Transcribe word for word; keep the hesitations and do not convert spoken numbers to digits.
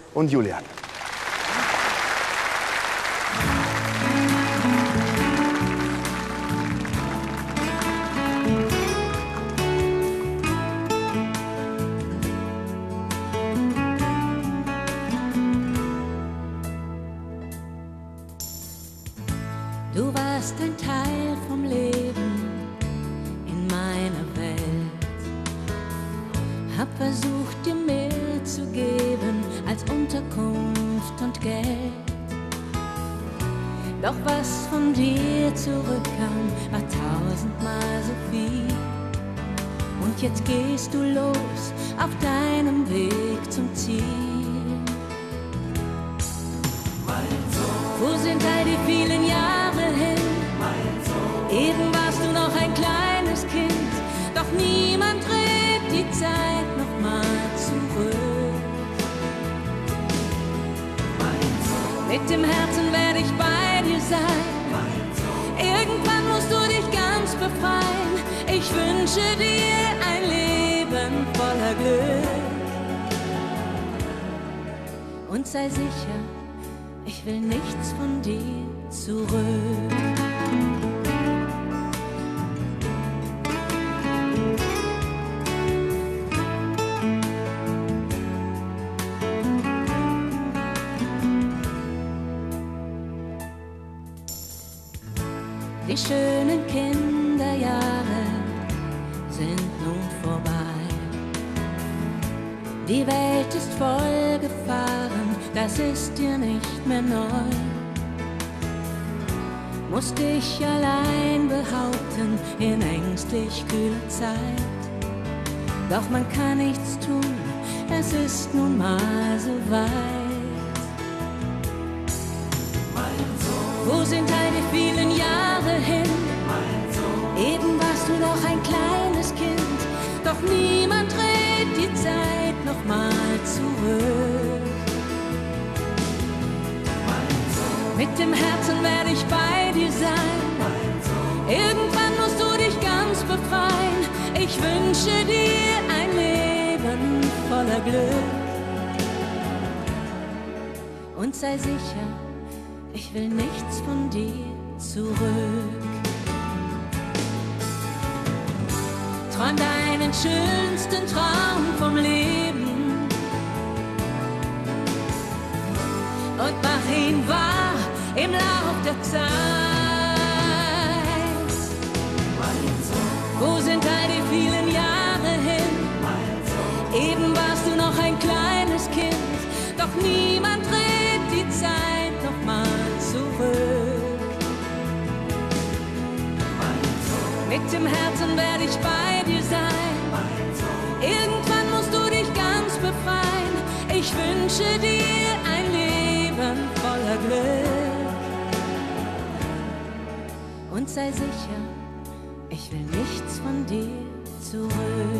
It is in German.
und Julian. Du warst ein Teil vom Leben in meiner Welt. Hab versucht, dir mehr zu geben als Unterkunft und Geld. Doch was von dir zurückkam, war tausendmal so viel. Und jetzt gehst du los auf deinem Weg zum Ziel. Wo sind all die vielen Jahre hin? Eben warst du noch ein kleines Kind, doch niemand dreht die Zeit noch mal zurück. Mit dem Herzen werde ich bei dir sein. Irgendwann musst du dich ganz befreien. Ich wünsche dir ein Leben voller Glück. Und sei sicher, ich will nichts von dir zurück. Die schönen Kinderjahre sind nun vorbei. Die Welt ist voll Gefahren, das ist dir nicht mehr neu. Musst dich allein behaupten in ängstlich kühler Zeit. Doch man kann nichts tun, es ist nun mal so weit. Wo sind all die vielen Jahre hin? Eben warst du noch ein kleines Kind, doch niemand dreht die Zeit noch mal zurück. Mit dem Herzen werde ich bei dir sein. Irgendwann musst du dich ganz befreien. Ich wünsche dir ein Leben voller Glück. Und sei sicher, ich will nichts von dir zurück. Träum deinen schönsten Traum vom Leben und mach ihn wahr im Lauf der Zeit. Wo sind all die vielen Jahre hin? Eben warst du noch ein kleines Kind, doch niemand dreht die Zeit noch mal zurück. Mit dem Herzen werde ich bei dir sein. Irgendwann musst du dich ganz befreien. Ich wünsche dir ein Leben voller Glück. Und sei sicher, ich will nichts von dir zurück.